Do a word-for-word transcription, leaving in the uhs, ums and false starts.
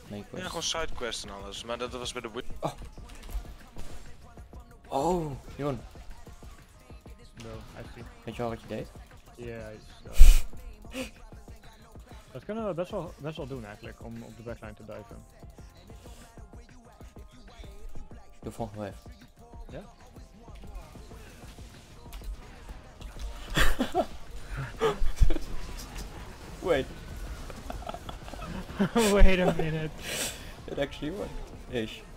Nee, Ja, gewoon sidequest en alles. Maar dat was bij de... Oh. Oh, Jeroen. No, hij vliegt. Weet je wel wat je deed? Ja, hij is... Uh... dat kunnen we best wel, best wel doen eigenlijk, om op de backline te duiken. Doe volgende week. Ja? Wait. Wait a minute. It actually worked. Ish.